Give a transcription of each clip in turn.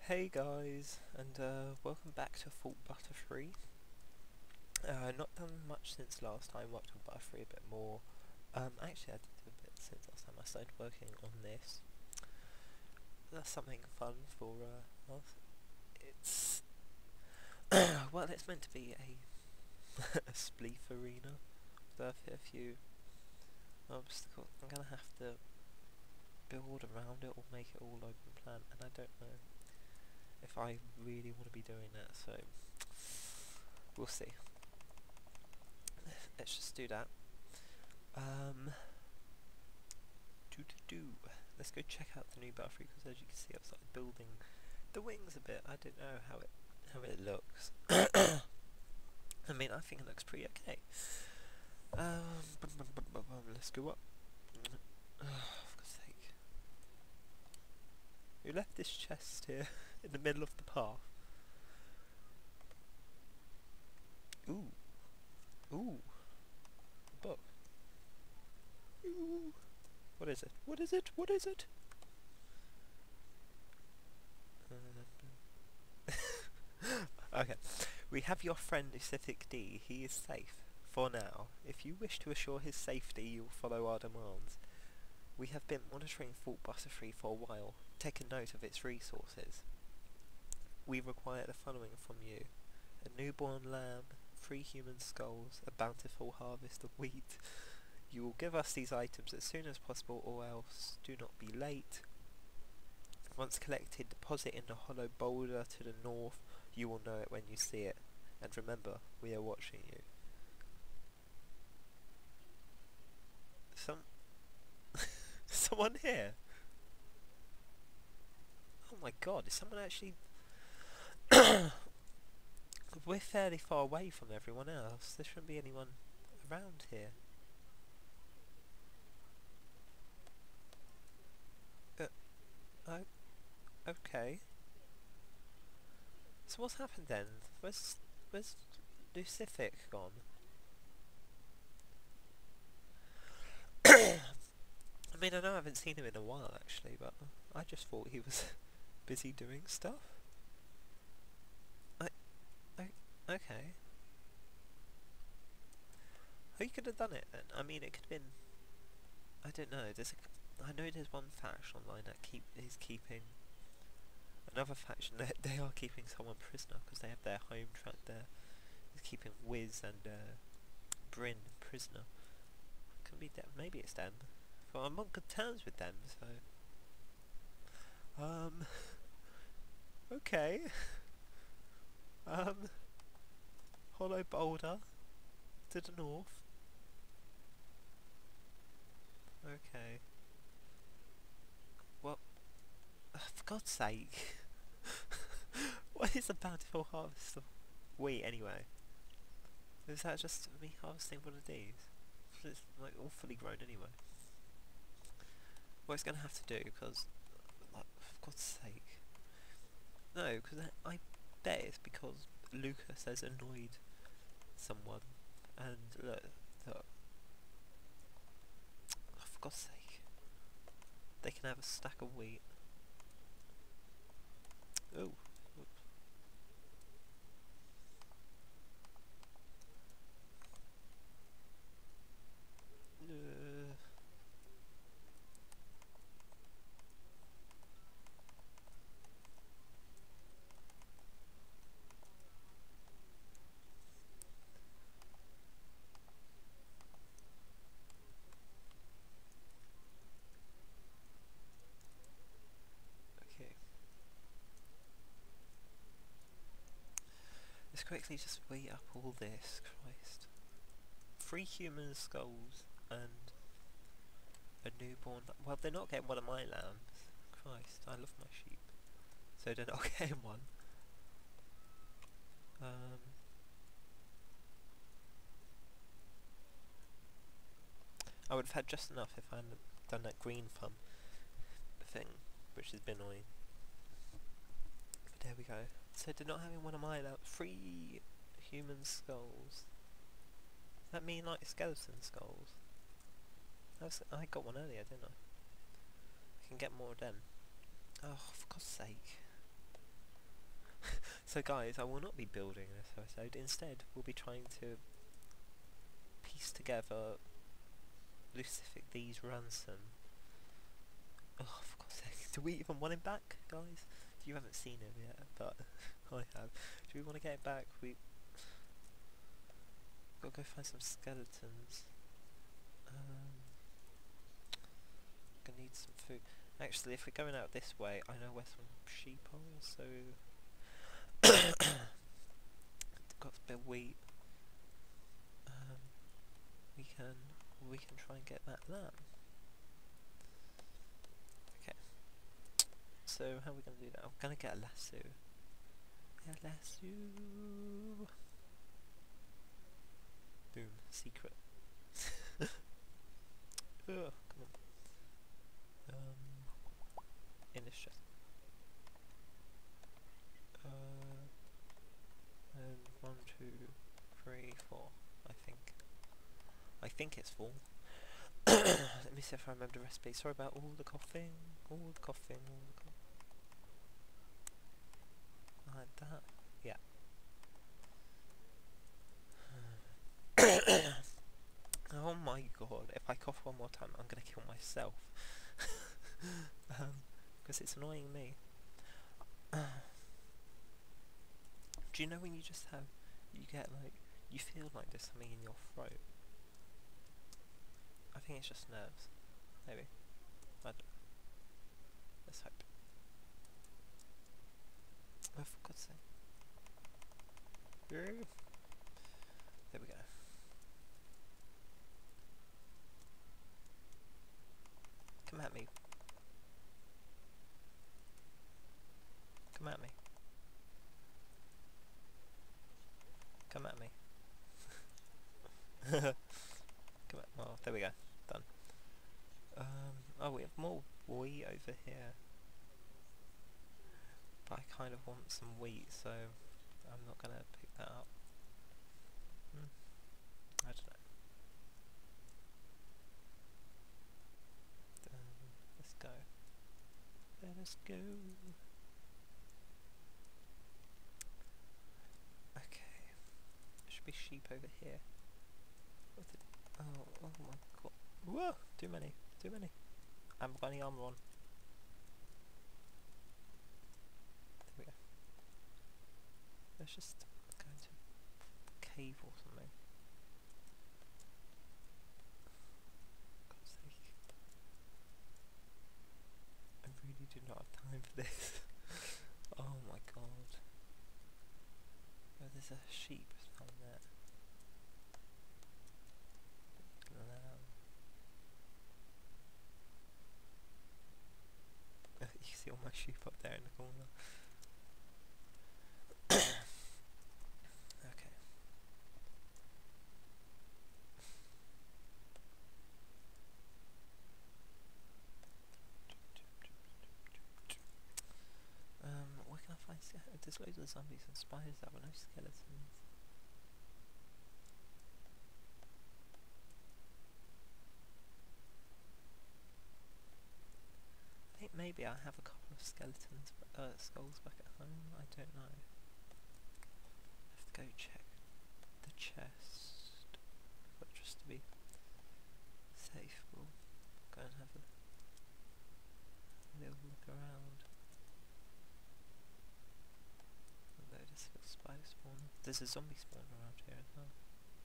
Hey guys, and welcome back to Fort Butterfree. Not done much since last time, worked on Butterfree a bit more. Actually I did do a bit since last time. I started working on this. That's something fun for us. It's, well, it's meant to be a spleef arena. So I've hit a few obstacles. I'm gonna have to build around it or make it all open plan, and I don't know if I really want to be doing that, so we'll see. Let's just do that. Let's go check out the new Butterfree, because as you can see I've started building the wings a bit. I don't know how it looks. I mean, I think it looks pretty okay. Let's go up. For God's sake. Who left this chest here in the middle of the path? Ooh. Ooh. A book. Ooh. What is it? What is it? What is it? Okay. We have your friend Pacific D. He is safe. For now. If you wish to assure his safety, you will follow our demands. We have been monitoring Fort Butterfree for a while. Take a note of its resources. We require the following from you. A newborn lamb, 3 human skulls, a bountiful harvest of wheat. You will give us these items as soon as possible, or else do not be late. Once collected, deposit in the hollow boulder to the north. You will know it when you see it. And remember, we are watching you. Someone here? Oh my god, is someone actually... We're fairly far away from everyone else. There shouldn't be anyone around here. Okay. So what's happened then? Where's Lucific gone? I mean, I know I haven't seen him in a while actually, but I just thought he was busy doing stuff. Okay. Who could have done it then? I mean, it could have been... I don't know. I know there's one faction online that is keeping... Another faction, they are keeping someone prisoner because they have their home track there. Is keeping Wiz and Bryn prisoner. Could be them. Maybe it's them. But I'm on good terms with them, so... Okay. Hollow boulder to the north. Okay. Well, for God's sake. What is a bountiful harvest of wheat anyway? Is that just me harvesting one of these? It's like all fully grown anyway. What it's gonna have to do, because, like, for God's sake. No, because I bet it's because Lucas has annoyed someone, and look, oh, for God's sake, they can have a stack of wheat. Oh. Okay. Let's quickly just weigh up all this. Christ. 3 human skulls and a newborn... Well, they're not getting one of my lambs. Christ, I love my sheep. So they're not getting one. I would have had just enough if I hadn't done that green thumb thing, which has been annoying. But there we go. So they're not having one of my lambs. 3 human skulls. Does that mean like skeleton skulls? I got one earlier, didn't I? I can get more of them. Oh, for God's sake. So guys, I will not be building this episode. Instead, we'll be trying to piece together Lucific These Ransom. Oh, for God's sake. Do we even want him back, guys? You haven't seen him yet, but I have. Do we want to get him back? We gotta go find some skeletons. Gonna need some food. Actually, if we're going out this way, I know where some sheep are, so got a bit of wheat. We can try and get that lamb. Okay. So how are we gonna do that? I'm gonna get a lasso. A lasso. Boom. Secret. Ugh, come on. In this chest. And 1, 2, 3, 4. I think it's 4. Let me see if I remember the recipe. Sorry about all the coughing. Like that. Yeah. Oh my god, if I cough one more time, I'm gonna kill myself. Because it's annoying me. Do you know when you just have, you get like, you feel like there's something in your throat? I think it's just nerves. Maybe. I don't know. Let's hope. Oh, for God's sake. There we go. Come at me. Come at me. Come at me. Come at, well, there we go. Done. Oh, we have more wheat over here. But I kind of want some wheat, so I'm not gonna pick that up. I don't know. Let's go. Let us go. Okay. There should be sheep over here. Oh my god. Whoa! Too many. I haven't got any armor on. There we go. Let's just go into a cave or something. God's sake. I really do not have time for this. Oh my god. Oh, there's a sheep down there. You can see all my sheep up there in the corner. Okay. Where can I find skeletons? There's loads of zombies and spiders that were no skeletons. I think maybe I have a couple of skeletons, skulls back at home. I don't know. I have to go check the chest, but just to be safe, we'll go and have a little look around. Although there's a spider spawn. There's a zombie spawn around here as well.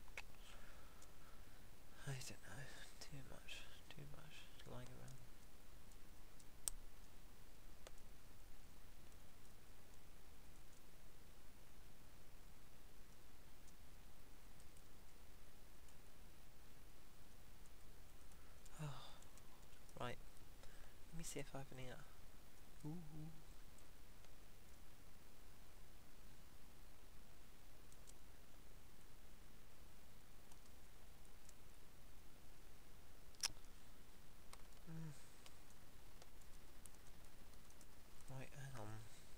I don't know. Too much lying around. Right. Let me see if I have any. Ooh. Right, hang on.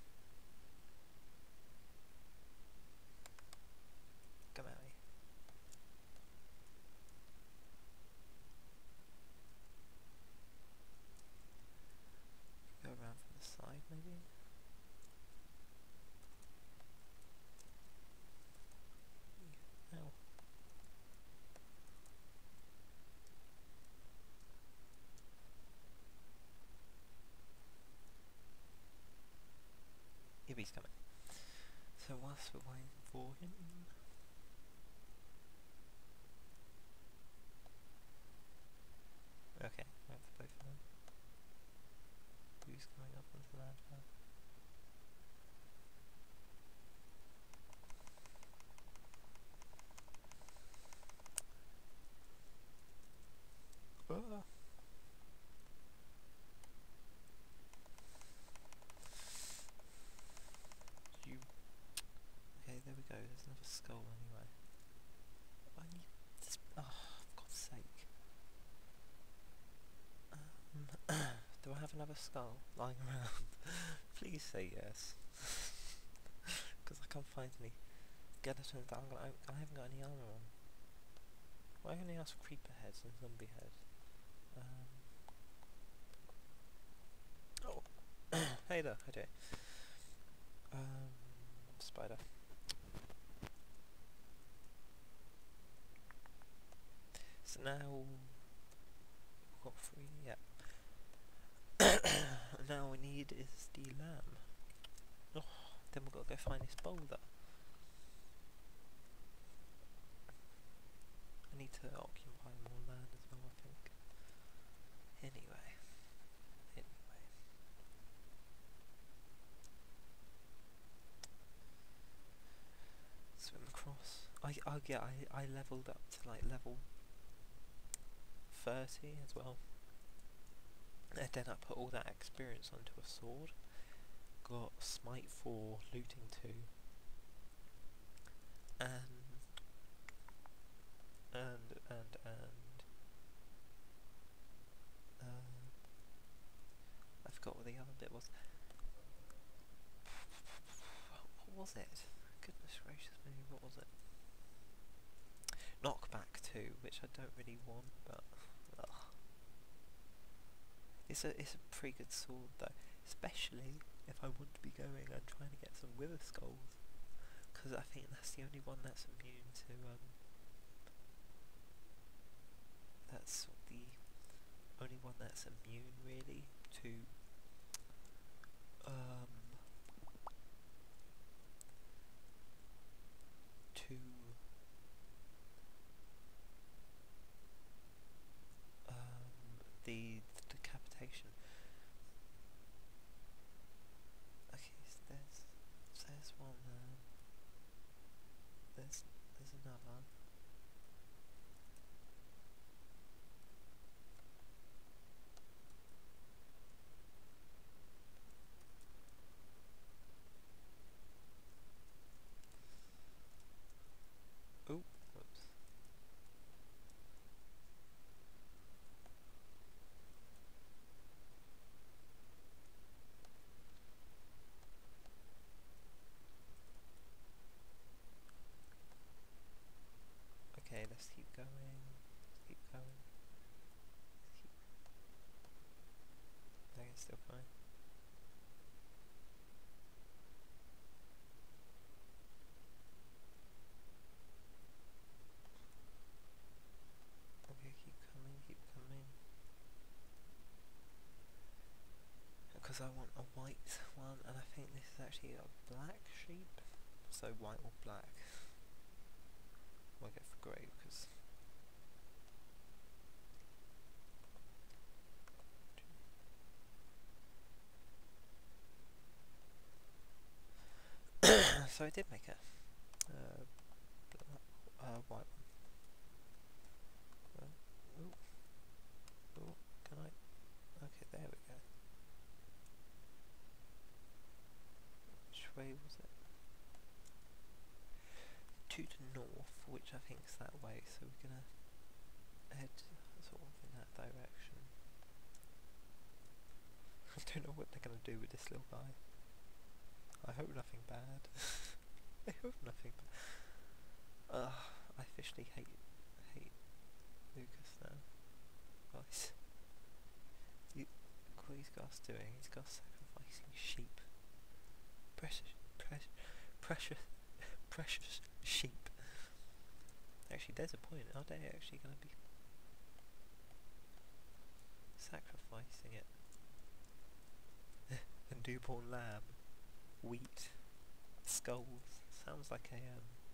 Come at me. Yep, he's coming. So whilst we're waiting for him... Okay, wait for both of them. Who's coming up onto the land first? Ah. You... Okay, there we go, there's another skull anyway. I need this... Oh, for God's sake. Do I have another skull lying around? Please say yes. Because I can't find any skeletons that I haven't got any armor on. Well, I only asked for creeper heads and zombie heads. Oh! Hey there, hi Jay. Spider. So now... we've got 3, yeah. Now we need is the lamb. Oh, then we've got to go find this boulder. I need to occupy more land as well, I think. Anyway. Swim across. I leveled up to like level 30 as well. And then I put all that experience onto a sword. Got Smite 4, Looting 2. I forgot what the other bit was. What was it? Goodness gracious me, what was it? Knockback 2, which I don't really want, but ugh. It's a pretty good sword though, especially if I want to be going and trying to get some Wither Skulls, because I think that's the only one that's immune to that's the only one that's immune really to the decapitation. Okay, so there's one. There's another. Oh, whoops. Okay, let's keep going. Let's keep going. I think it's still fine. Okay, keep coming, keep coming. Because I want a white one, and I think this is actually a black sheep. So white or black. I'll go for grey because so I did make a white one. Oh, can I? Okay, there we go. Which way was it? To the north, which I think is that way, so we're gonna head sort of in that direction. I don't know what they're gonna do with this little guy. I hope nothing bad. I hope nothing bad. I officially hate Lucas now. Well, what he's got us doing, he's got us sacrificing sheep. Precious sheep. Actually, there's a point. Are they actually going to be sacrificing it? A newborn lamb. wheat skulls. Sounds like a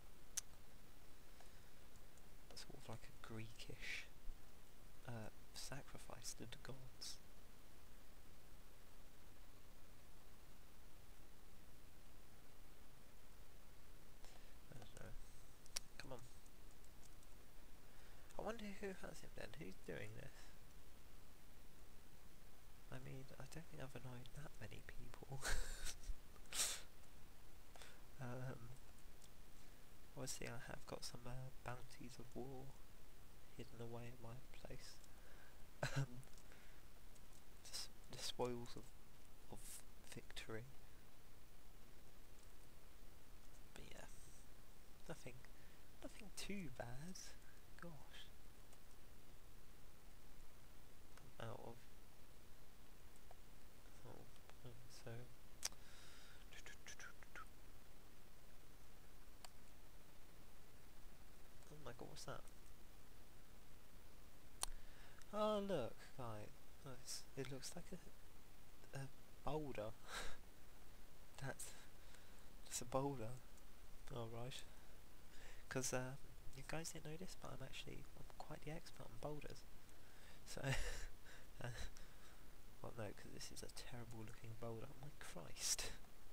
sort of like a Greekish sacrifice to the gods. I don't know. Come on. I wonder who has him then. Who's doing this? I mean, I don't think I've annoyed that many people. Obviously I have got some bounties of war hidden away in my place. The spoils of victory. But yeah, nothing too bad. Gosh. I'm out of... Oh, so... Oh my god, what's that? Oh look, guys. Nice. It looks like a boulder. That's a boulder. Alright. Because you guys didn't know this, but I'm quite the expert on boulders. So, well no, because this is a terrible looking boulder. Oh my Christ.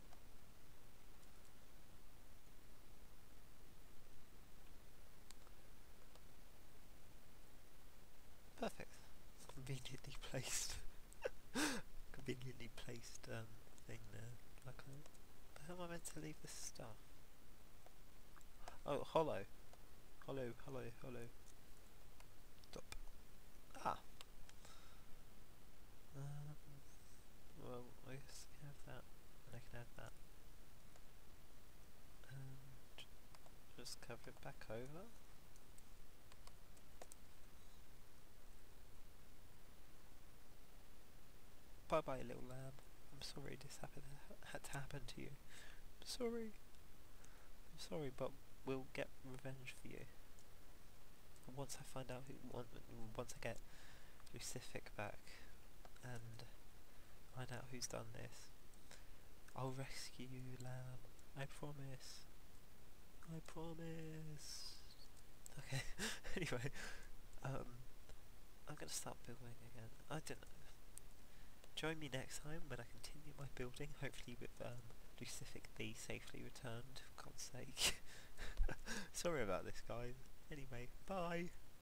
Perfect. Conveniently placed. Conveniently placed thing there. Like, how am I meant to leave this stuff? Oh, hollow. Hollow. Stop. Ah. Well, I guess I can have that, and I can add that. And just cover it back over. Bye bye, little lamb. I'm sorry this had to happen to you. I'm sorry, but we'll get revenge for you. And once I find out once I get Lucific back and find out who's done this, I'll rescue you, lamb. I promise. Okay. Anyway, I'm gonna start building again. I don't know. Join me next time when I continue my building, hopefully with Lucific D safely returned, for God's sake. Sorry about this, guys. Anyway, bye!